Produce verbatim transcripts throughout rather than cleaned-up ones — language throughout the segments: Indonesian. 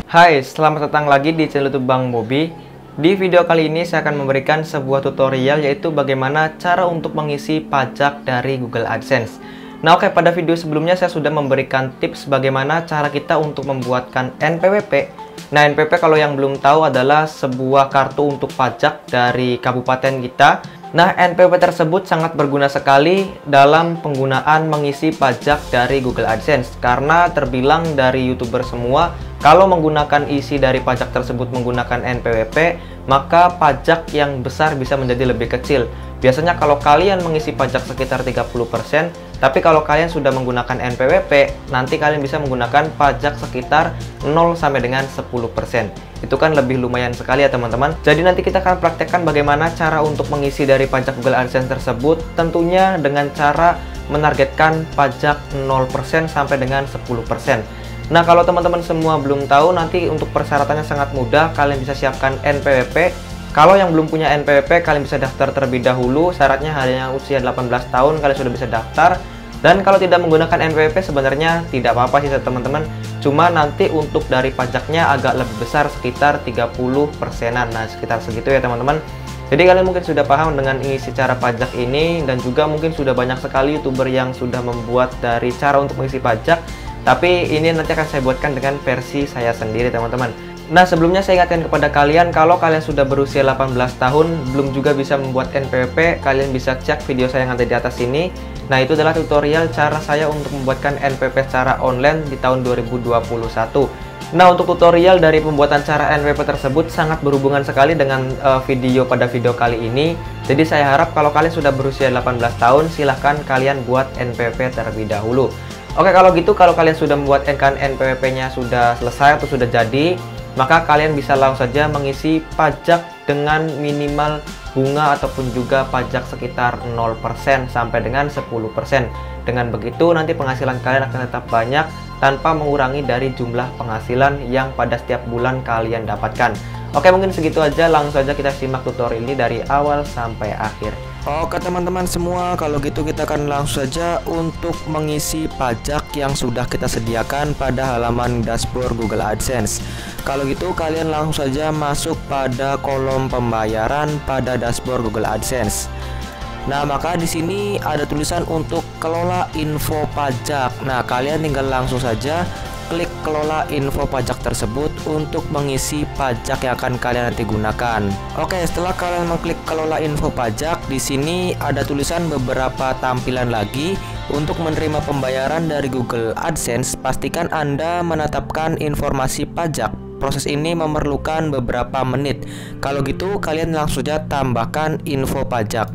Hai, selamat datang lagi di channel YouTube Bang Bobi. Di video kali ini saya akan memberikan sebuah tutorial, yaitu bagaimana cara untuk mengisi pajak dari Google AdSense. Nah oke, pada video sebelumnya saya sudah memberikan tips bagaimana cara kita untuk membuatkan N P W P. Nah N P W P kalau yang belum tahu adalah sebuah kartu untuk pajak dari kabupaten kita. Nah, N P W P tersebut sangat berguna sekali dalam penggunaan mengisi pajak dari Google AdSense, karena terbilang dari YouTuber semua, kalau menggunakan isi dari pajak tersebut menggunakan N P W P, maka pajak yang besar bisa menjadi lebih kecil. Biasanya kalau kalian mengisi pajak sekitar tiga puluh persen, tapi kalau kalian sudah menggunakan N P W P, nanti kalian bisa menggunakan pajak sekitar nol sampai dengan sepuluh persen. Itu kan lebih lumayan sekali ya teman-teman. Jadi nanti kita akan praktekkan bagaimana cara untuk mengisi dari pajak Google AdSense tersebut, tentunya dengan cara menargetkan pajak nol persen sampai dengan sepuluh persen. Nah kalau teman-teman semua belum tahu, nanti untuk persyaratannya sangat mudah. Kalian bisa siapkan N P W P. Kalau yang belum punya N P W P, kalian bisa daftar terlebih dahulu. Syaratnya hanya usia delapan belas tahun, kalian sudah bisa daftar. Dan kalau tidak menggunakan N P W P sebenarnya tidak apa-apa sih teman-teman. Cuma nanti untuk dari pajaknya agak lebih besar, sekitar tiga puluh persenan. Nah sekitar segitu ya teman-teman. Jadi kalian mungkin sudah paham dengan mengisi cara pajak ini, dan juga mungkin sudah banyak sekali YouTuber yang sudah membuat dari cara untuk mengisi pajak. Tapi ini nanti akan saya buatkan dengan versi saya sendiri teman-teman. Nah sebelumnya saya ingatkan kepada kalian, kalau kalian sudah berusia delapan belas tahun belum juga bisa membuat N P W P, kalian bisa cek video saya yang ada di atas ini. Nah itu adalah tutorial cara saya untuk membuatkan N P W P secara online di tahun dua ribu dua puluh satu. Nah untuk tutorial dari pembuatan cara N P W P tersebut sangat berhubungan sekali dengan uh, video pada video kali ini. Jadi saya harap kalau kalian sudah berusia delapan belas tahun, silahkan kalian buat N P W P terlebih dahulu. Oke, kalau gitu kalau kalian sudah membuat N P W P-nya sudah selesai atau sudah jadi, maka kalian bisa langsung saja mengisi pajak dengan minimal bunga ataupun juga pajak sekitar nol persen sampai dengan sepuluh persen. Dengan begitu nanti penghasilan kalian akan tetap banyak tanpa mengurangi dari jumlah penghasilan yang pada setiap bulan kalian dapatkan. Oke, mungkin segitu aja, langsung saja kita simak tutorial ini dari awal sampai akhir. Oke teman-teman semua, kalau gitu kita akan langsung saja untuk mengisi pajak yang sudah kita sediakan pada halaman dashboard Google AdSense. Kalau gitu kalian langsung saja masuk pada kolom pembayaran pada dashboard Google AdSense. Nah, maka di sini ada tulisan untuk kelola info pajak. Nah, kalian tinggal langsung saja klik kelola info pajak tersebut untuk mengisi pajak yang akan kalian nanti gunakan. Oke, setelah kalian mengklik kelola info pajak, di sini ada tulisan beberapa tampilan lagi. Untuk menerima pembayaran dari Google AdSense, pastikan Anda menetapkan informasi pajak. Proses ini memerlukan beberapa menit. Kalau gitu, kalian langsung saja tambahkan info pajak.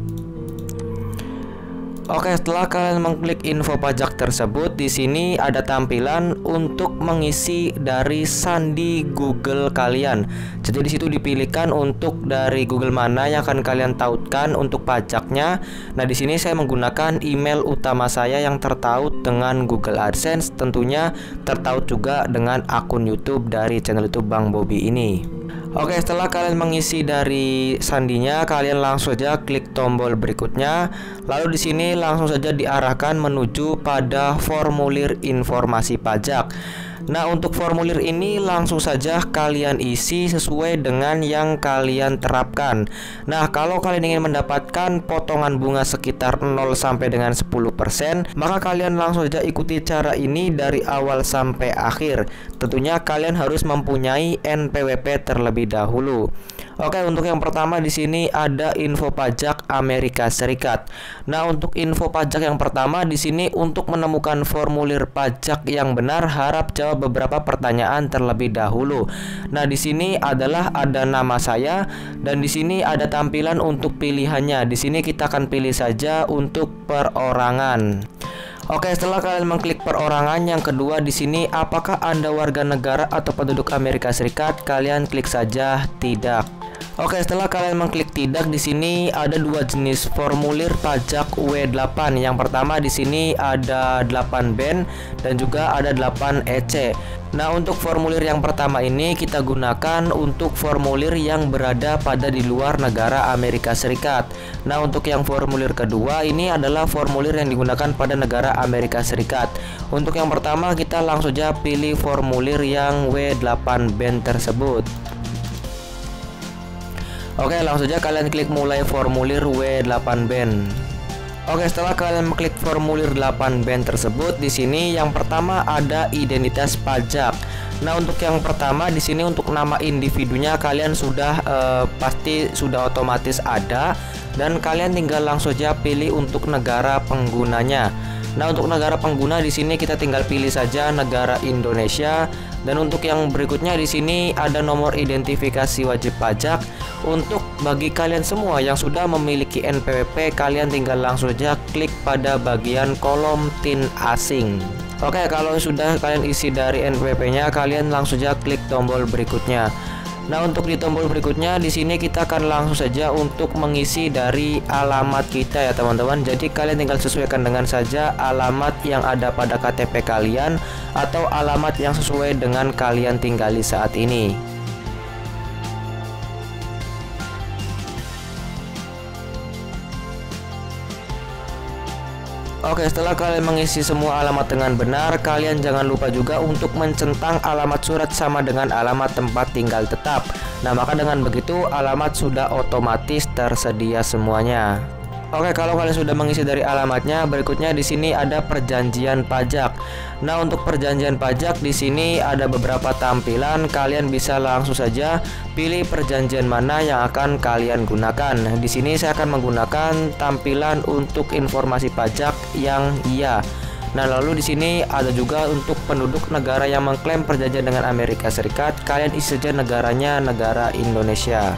Oke, setelah kalian mengklik info pajak tersebut, di sini ada tampilan untuk mengisi dari sandi Google kalian. Jadi di situ dipilihkan untuk dari Google mana yang akan kalian tautkan untuk pajaknya. Nah, di sini saya menggunakan email utama saya yang tertaut dengan Google AdSense, tentunya tertaut juga dengan akun YouTube dari channel YouTube Bang Bobi ini. Oke, setelah kalian mengisi dari sandinya, kalian langsung saja klik tombol berikutnya. Lalu di sini langsung saja diarahkan menuju pada formulir informasi pajak. Nah, untuk formulir ini langsung saja kalian isi sesuai dengan yang kalian terapkan. Nah, kalau kalian ingin mendapatkan potongan bunga sekitar nol sampai dengan sepuluh persen, maka kalian langsung saja ikuti cara ini dari awal sampai akhir. Tentunya kalian harus mempunyai N P W P terlebih dahulu. Oke, untuk yang pertama di sini ada info pajak Amerika Serikat. Nah, untuk info pajak yang pertama di sini untuk menemukan formulir pajak yang benar, harap jawab beberapa pertanyaan terlebih dahulu. Nah, di sini adalah ada nama saya, dan di sini ada tampilan untuk pilihannya. Di sini kita akan pilih saja untuk perorangan. Oke, setelah kalian mengklik perorangan, yang kedua di sini apakah Anda warga negara atau penduduk Amerika Serikat? Kalian klik saja tidak. Oke, setelah kalian mengklik tidak, di sini ada dua jenis formulir pajak W delapan. Yang pertama di sini ada delapan band dan juga ada delapan E C. Nah, untuk formulir yang pertama ini kita gunakan untuk formulir yang berada pada di luar negara Amerika Serikat. Nah, untuk yang formulir kedua ini adalah formulir yang digunakan pada negara Amerika Serikat. Untuk yang pertama kita langsung saja pilih formulir yang W delapan band tersebut. Oke, langsung saja kalian klik mulai formulir W delapan band. Oke, setelah kalian mengklik formulir delapan band tersebut, di sini yang pertama ada identitas pajak. Nah, untuk yang pertama di sini untuk nama individunya kalian sudah eh, pasti sudah otomatis ada, dan kalian tinggal langsung saja pilih untuk negara penggunanya. Nah, untuk negara pengguna di sini kita tinggal pilih saja negara Indonesia. Dan untuk yang berikutnya di sini ada nomor identifikasi wajib pajak. Untuk bagi kalian semua yang sudah memiliki N P W P, kalian tinggal langsung saja klik pada bagian kolom T I N asing. Oke, kalau sudah kalian isi dari N P W P-nya, kalian langsung saja klik tombol berikutnya. Nah, untuk di tombol berikutnya di sini kita akan langsung saja untuk mengisi dari alamat kita ya teman-teman. Jadi kalian tinggal sesuaikan dengan saja alamat yang ada pada K T P kalian atau alamat yang sesuai dengan kalian tinggali saat ini. Oke, setelah kalian mengisi semua alamat dengan benar, kalian jangan lupa juga untuk mencentang alamat surat sama dengan alamat tempat tinggal tetap. Nah, maka dengan begitu alamat sudah otomatis tersedia semuanya. Oke, kalau kalian sudah mengisi dari alamatnya, berikutnya di sini ada perjanjian pajak. Nah, untuk perjanjian pajak di sini ada beberapa tampilan. Kalian bisa langsung saja pilih perjanjian mana yang akan kalian gunakan. Di sini saya akan menggunakan tampilan untuk informasi pajak yang iya. Nah, lalu di sini ada juga untuk penduduk negara yang mengklaim perjanjian dengan Amerika Serikat. Kalian isi saja negaranya negara Indonesia.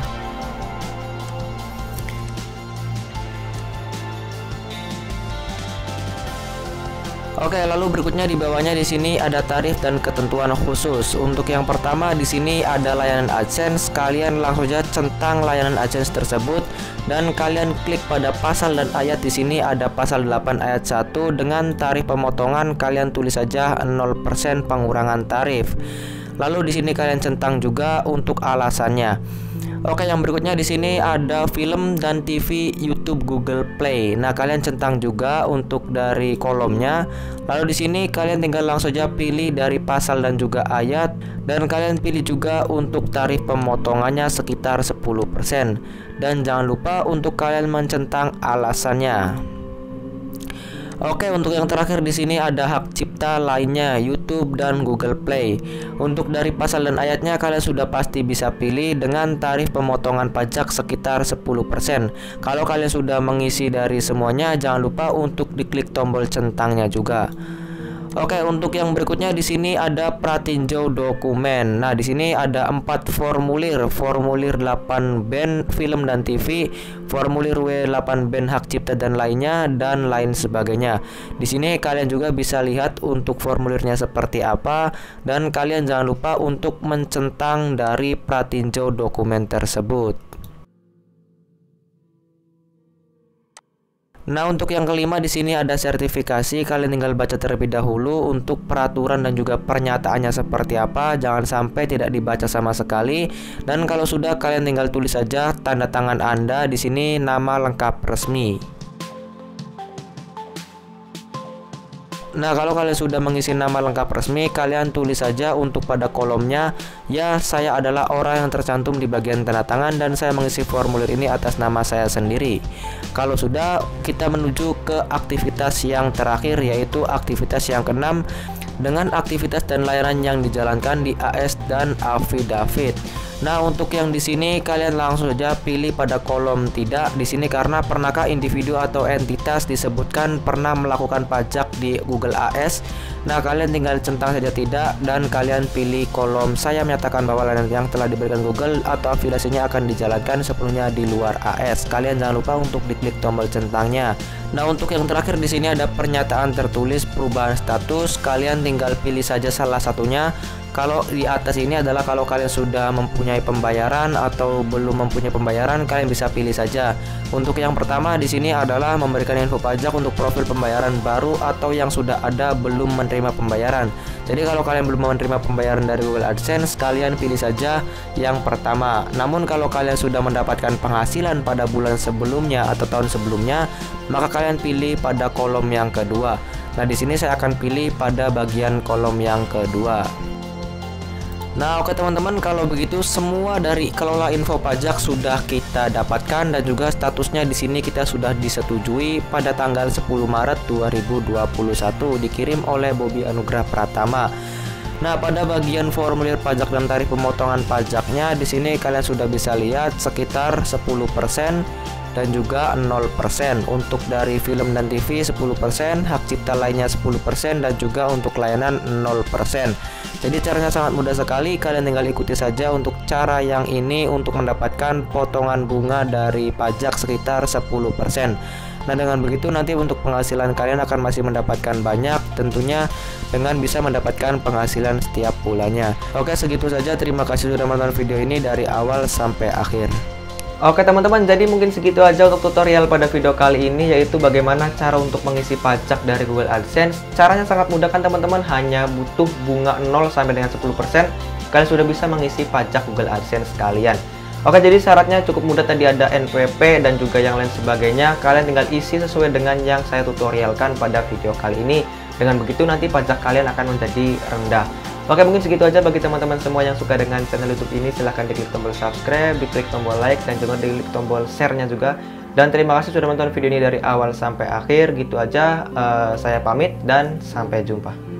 Oke, lalu berikutnya di bawahnya di sini ada tarif dan ketentuan khusus. Untuk yang pertama di sini ada layanan AdSense. Kalian langsung saja centang layanan AdSense tersebut dan kalian klik pada pasal dan ayat. Di sini ada pasal delapan ayat satu dengan tarif pemotongan kalian tulis saja nol persen pengurangan tarif. Lalu di sini kalian centang juga untuk alasannya. Oke, yang berikutnya di sini ada film dan T V YouTube Google Play. Nah, kalian centang juga untuk dari kolomnya. Lalu di sini kalian tinggal langsung saja pilih dari pasal dan juga ayat, dan kalian pilih juga untuk tarif pemotongannya sekitar sepuluh persen. Dan jangan lupa untuk kalian mencentang alasannya. Oke, untuk yang terakhir di sini ada hak cipta lainnya, YouTube dan Google Play. Untuk dari pasal dan ayatnya kalian sudah pasti bisa pilih dengan tarif pemotongan pajak sekitar sepuluh persen. Kalau kalian sudah mengisi dari semuanya, jangan lupa untuk diklik tombol centangnya juga. Oke, untuk yang berikutnya di sini ada pratinjau dokumen. Nah, di sini ada empat formulir, formulir delapan band film dan T V, formulir W delapan band hak cipta dan lainnya, dan lain sebagainya. Di sini kalian juga bisa lihat untuk formulirnya seperti apa, dan kalian jangan lupa untuk mencentang dari pratinjau dokumen tersebut. Nah, untuk yang kelima di sini ada sertifikasi. Kalian tinggal baca terlebih dahulu untuk peraturan dan juga pernyataannya seperti apa. Jangan sampai tidak dibaca sama sekali. Dan kalau sudah, kalian tinggal tulis saja tanda tangan Anda di sini nama lengkap resmi. Nah, kalau kalian sudah mengisi nama lengkap resmi, kalian tulis saja untuk pada kolomnya, ya, saya adalah orang yang tercantum di bagian tanda tangan dan saya mengisi formulir ini atas nama saya sendiri. Kalau sudah, kita menuju ke aktivitas yang terakhir, yaitu aktivitas yang keenam, dengan aktivitas dan layanan yang dijalankan di A S dan affidavit. Nah, untuk yang di sini kalian langsung saja pilih pada kolom tidak. Di sini karena pernahkah individu atau entitas disebutkan pernah melakukan pajak di Google A S. Nah, kalian tinggal centang saja tidak dan kalian pilih kolom saya menyatakan bahwa layanan yang telah diberikan Google atau afiliasinya akan dijalankan sepenuhnya di luar A S. Kalian jangan lupa untuk diklik tombol centangnya. Nah, untuk yang terakhir di sini ada pernyataan tertulis perubahan status. Kalian tinggal pilih saja salah satunya. Kalau di atas ini adalah kalau kalian sudah mempunyai pembayaran atau belum mempunyai pembayaran, kalian bisa pilih saja. Untuk yang pertama di sini adalah memberikan info pajak untuk profil pembayaran baru atau yang sudah ada belum menerima pembayaran. Jadi kalau kalian belum menerima pembayaran dari Google AdSense, kalian pilih saja yang pertama. Namun kalau kalian sudah mendapatkan penghasilan pada bulan sebelumnya atau tahun sebelumnya, maka kalian pilih pada kolom yang kedua. Nah, di sini saya akan pilih pada bagian kolom yang kedua. Nah, oke teman-teman, kalau begitu semua dari kelola info pajak sudah kita dapatkan dan juga statusnya di sini kita sudah disetujui pada tanggal sepuluh Maret dua ribu dua puluh satu, dikirim oleh Bobby Anugrah Pratama. Nah, pada bagian formulir pajak dan tarif pemotongan pajaknya di sini kalian sudah bisa lihat sekitar sepuluh persen dan juga nol persen. Untuk dari film dan T V sepuluh persen, hak cipta lainnya sepuluh persen, dan juga untuk layanan nol persen. Jadi caranya sangat mudah sekali, kalian tinggal ikuti saja untuk cara yang ini untuk mendapatkan potongan bunga dari pajak sekitar sepuluh persen. Nah, dengan begitu nanti untuk penghasilan kalian akan masih mendapatkan banyak, tentunya dengan bisa mendapatkan penghasilan setiap bulannya. Oke, segitu saja. Terima kasih sudah menonton video ini dari awal sampai akhir. Oke teman-teman, jadi mungkin segitu aja untuk tutorial pada video kali ini, yaitu bagaimana cara untuk mengisi pajak dari Google AdSense. Caranya sangat mudah kan teman-teman, hanya butuh bunga nol sampai dengan sepuluh persen, kalian sudah bisa mengisi pajak Google AdSense kalian. Oke, jadi syaratnya cukup mudah, tadi ada N P P dan juga yang lain sebagainya. Kalian tinggal isi sesuai dengan yang saya tutorialkan pada video kali ini. Dengan begitu nanti pajak kalian akan menjadi rendah. Oke, mungkin segitu aja bagi teman-teman semua yang suka dengan channel YouTube ini. Silahkan diklik tombol subscribe, diklik tombol like, dan juga diklik tombol share-nya juga. Dan terima kasih sudah menonton video ini dari awal sampai akhir. Gitu aja, uh, saya pamit dan sampai jumpa.